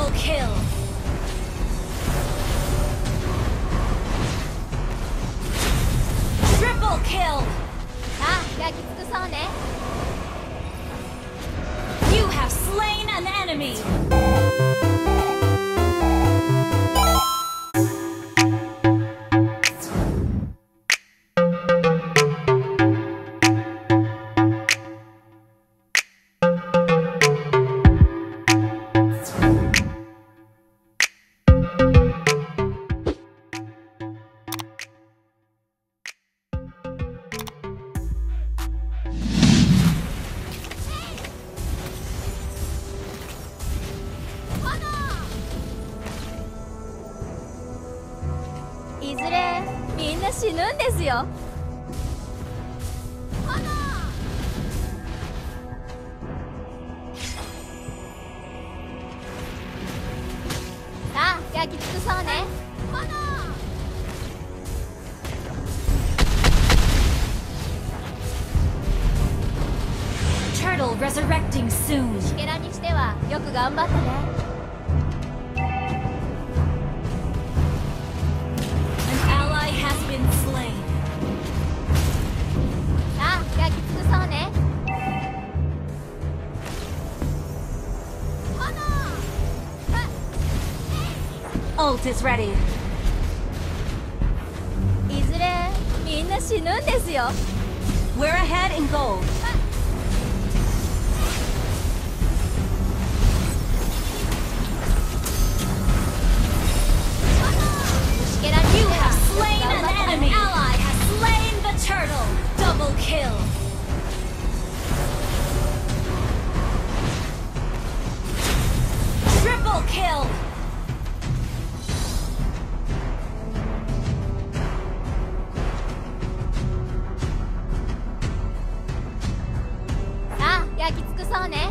Double kill. Triple kill. さあ焼き尽くそうね。 You have slain an enemy. いずれみんな死ぬんですよ。さあ焼き尽くそうね。 Turtle resurrecting soon. 虫けらにしてはよく頑張ったね。 An ally has been slain. さあ焼き尽くそうね。 Ult is ready. いずれみんな死ぬんですよ。 We're ahead in gold. 虫けらにして You は have よく slain 頑 an 張った enemy. ね。 Ally has slain the turtle. Double kill. Triple kill. 「さあ焼き尽くそうね。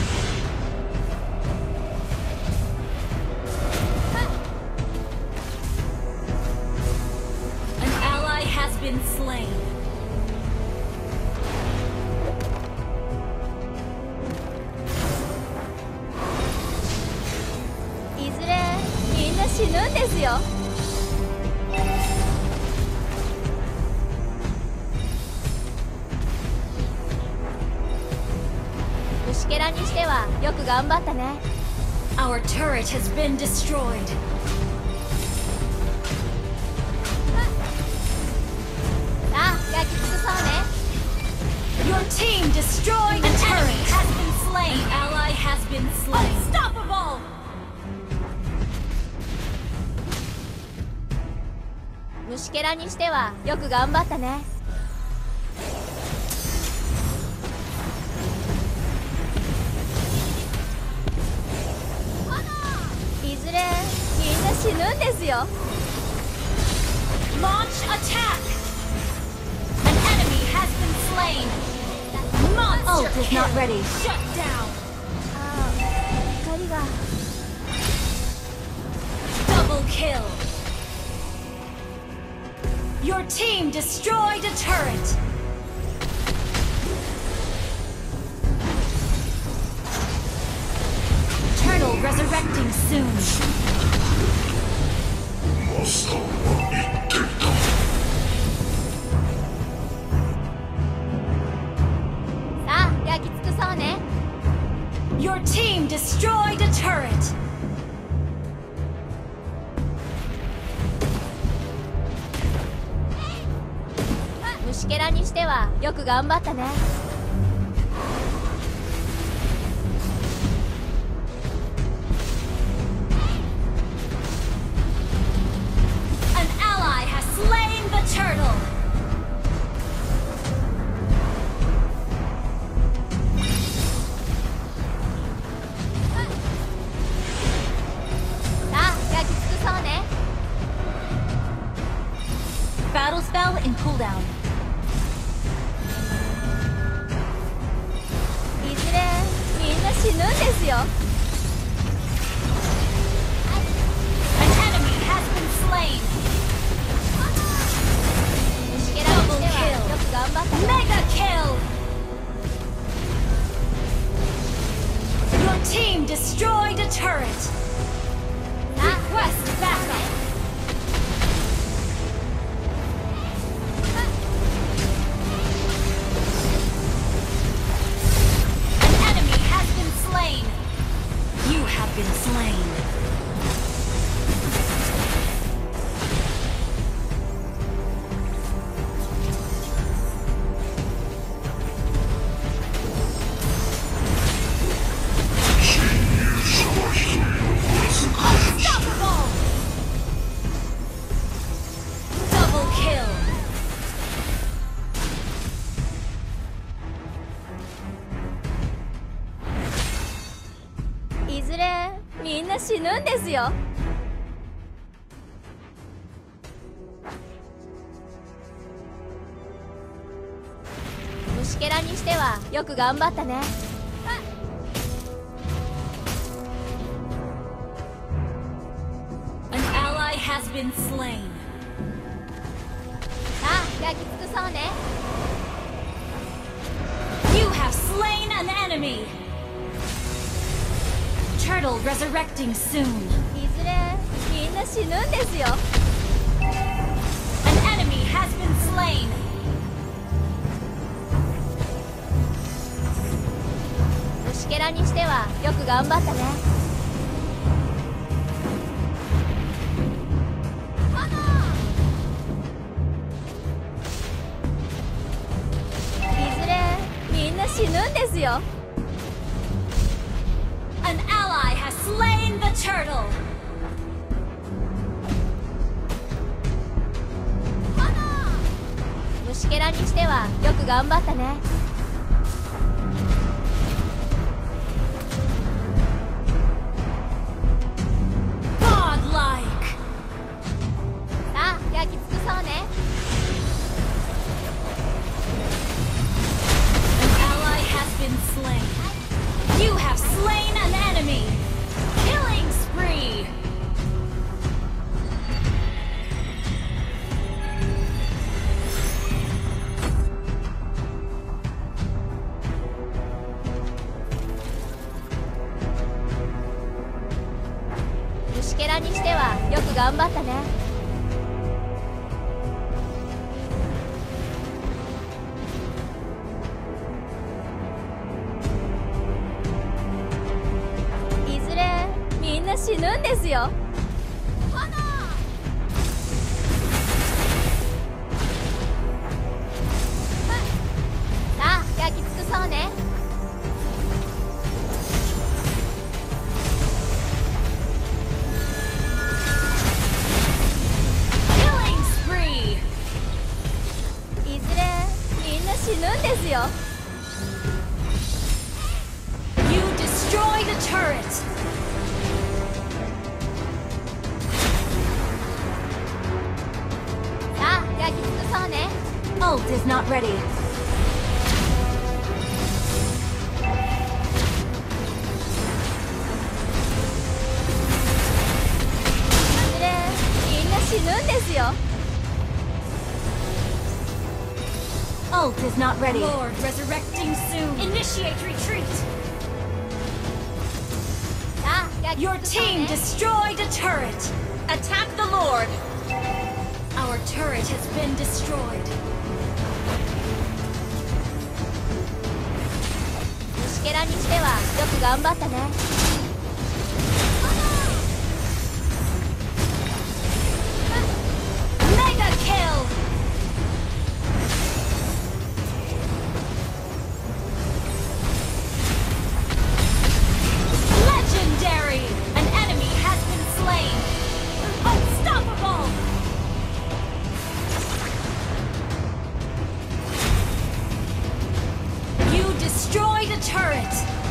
An ally has been slain. いずれみんな死ぬんですよ。 虫けらにしてはよく頑張ったね。 Our turret has been destroyed. さあ焼き尽くそうね。 Your team destroyed the turret. Has been slain. An ally has been slain. Unstoppable. 虫けらにしてはよく頑張ったね。 いずれみんな死ぬんですよ。 Launch attack. An enemy has been slain. Monster Ult is kill. not ready. Shut down. ああ光が。 Double kill. Your team destroyed a turret. Turtle resurrecting soon. Your team destroyed a turret. 虫けらにしてはよく頑張ったね。 An ally has slain the turtle. Battle spell in cooldown. いずれみんな死ぬんですよ。 An enemy has been slain. 虫けらにしてはよく頑張ったね。 Mega kill. Your team destroyed a turret. ずれみんな死ぬんですよ。虫けらにしてはよく頑張ったね。 An ally has been slain. さあ焼き尽くそうね。 You have slain an enemy. Turtle resurrecting soon. いずれみんな死ぬんですよ。 An enemy has been slain. 虫けらにしてはよく頑張ったね。いずれみんな死ぬんですよ。 An ally has slain the turtle. 虫けらにしてはよく頑張ったね。 Godlike. さあ焼き尽くそうね。 An ally has been slain. You have slain an enemy. Killing spree. 虫けらにしてはよく頑張ったね。いずれみんな死ぬんですよ。さあ焼き尽くそうね。 Killing spree. いずれみんな死ぬんですよ。 You destroyed a turret. さあ焼き尽くそうね。 Ult is not ready. いずれみんな死ぬんですよ。 Ult is not ready. Lord resurrecting soon. Initiate retreat. さあ焼き尽 Your くそう team ね。 destroyed a turret. Attack the Lord. Our turret has been destroyed. 虫けらにしてはよく頑張ったね。 Mega kill. Legendary. An enemy has been slain. Unstoppable. You destroyed a turret.